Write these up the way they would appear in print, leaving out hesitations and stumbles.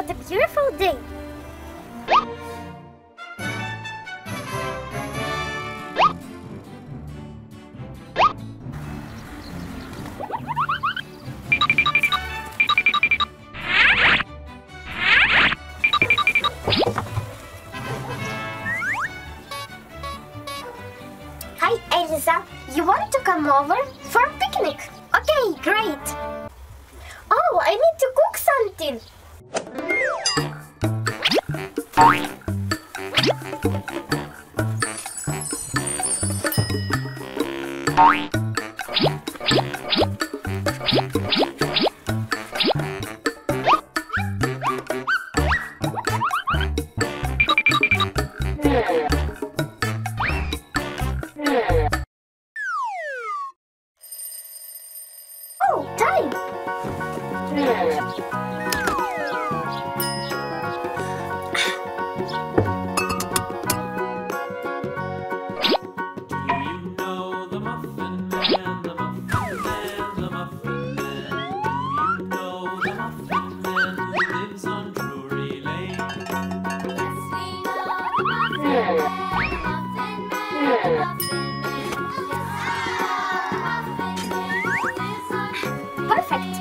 what a beautiful day! Hi Elsa, you want to come over for a picnic? Okay, great! Oh, I need to cook something! Oh, time! Perfect!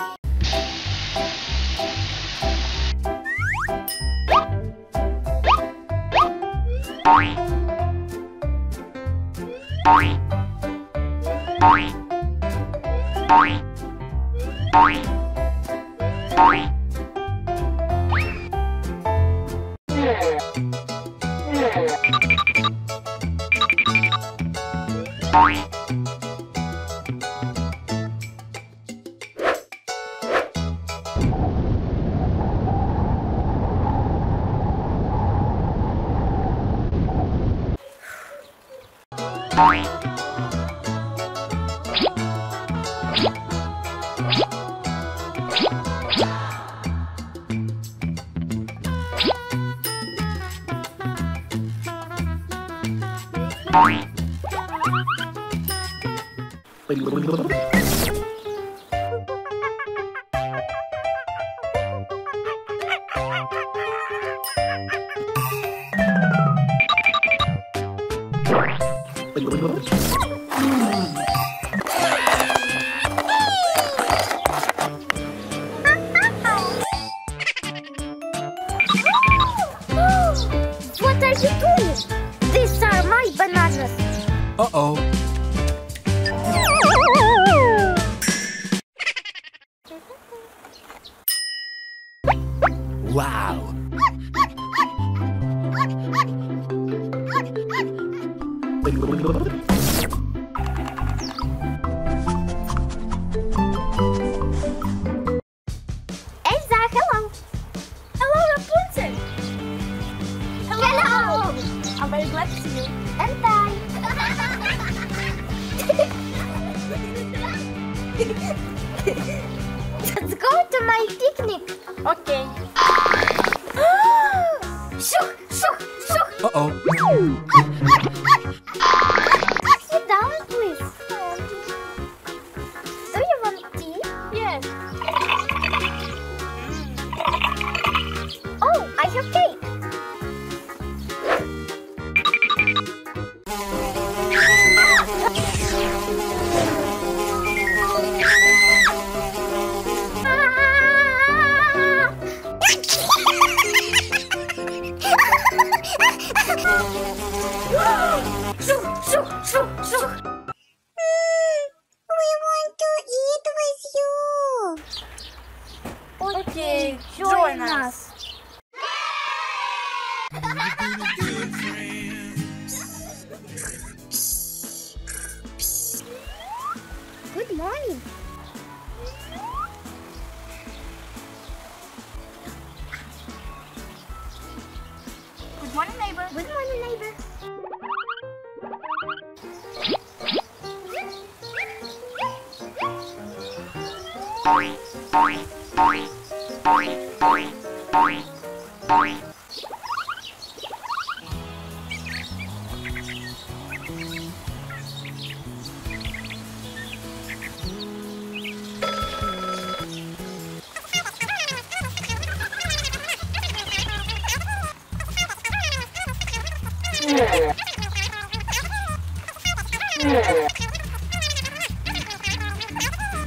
What are you doing? These are my bananas. Uh-oh. Wow. Elsa, hello. Hello, Rapunzel. Hello. I'm very glad to see you. And I. Let's go to my picnic. Okay. Shoo, shoo, shoo. Uh-oh. Sit down, please. Do you want tea? Yes. Oh, I have cake. Okay, join us. Good morning. Good morning, neighbor. Good morning, neighbor.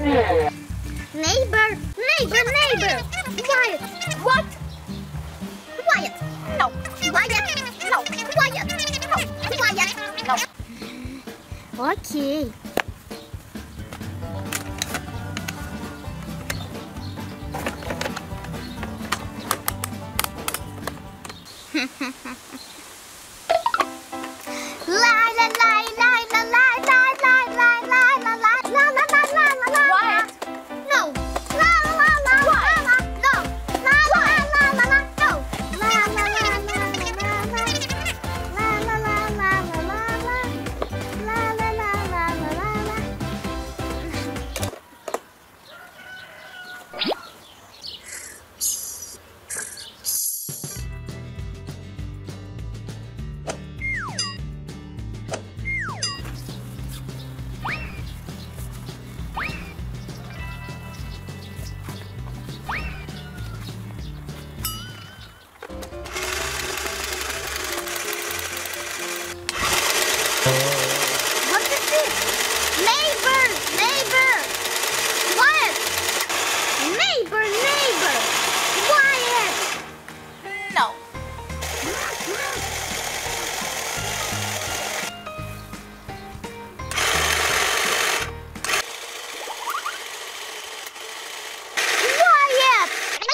Neighbor, neighbor, neighbor. Quiet. What? Quiet. No. Quiet. No. Quiet. No. Quiet. No. Okay. La la la la la la la la la la la la la la la la la. What? No. La la la la la. No. La la la la la. No. La la la la la la. La la la la la la. La la la la la la. What is this? Neighbor! Neighbor! Quiet! Neighbor! Neighbor! Quiet! No. Quiet!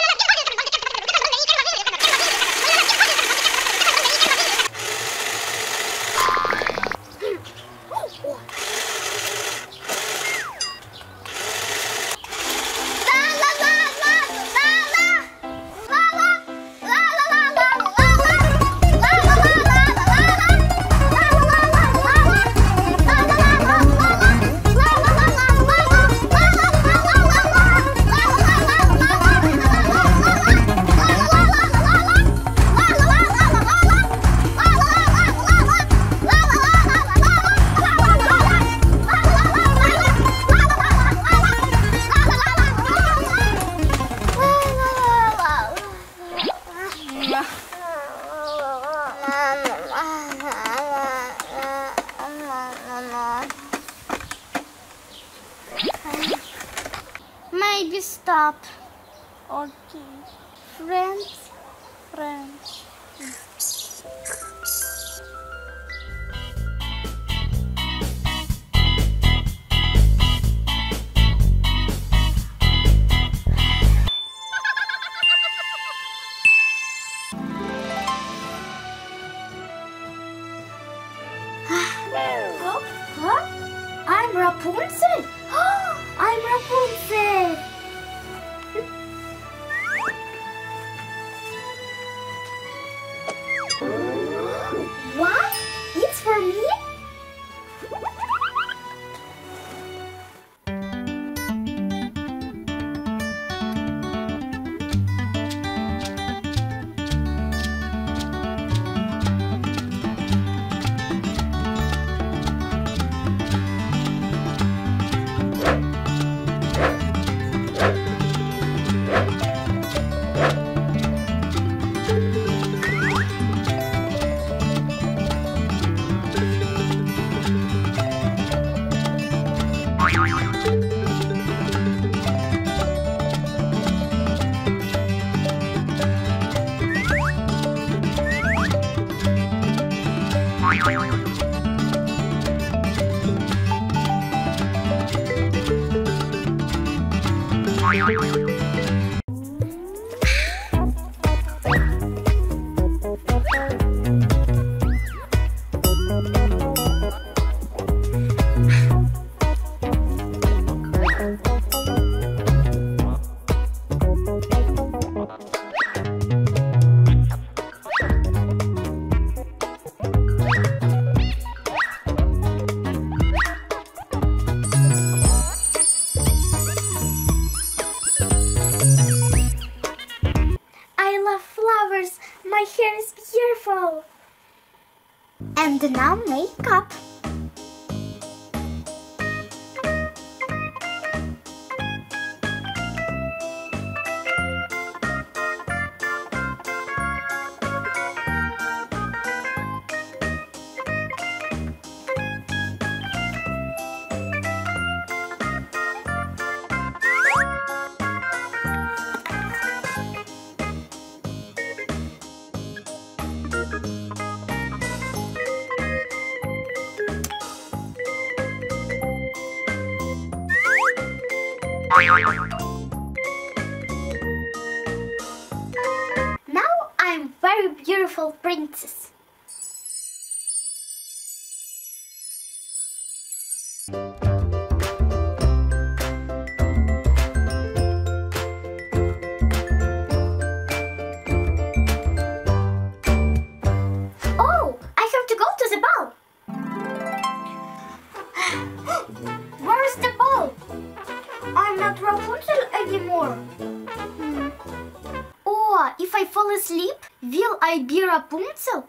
Maybe stop. Okay. Friends. Huh? I'm Rapunzel. I'm Rapunzel. What? It's for me? My hair is beautiful. And now makeup. Now I'm very beautiful princess. Oh, I have to go to the ball. Where is the ball? I'm not Rapunzel anymore. Oh, if I fall asleep, will I be Rapunzel?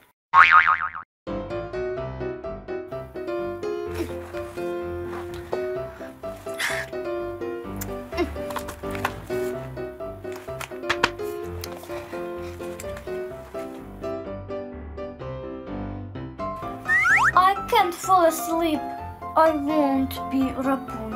I can't fall asleep. I won't be Rapunzel.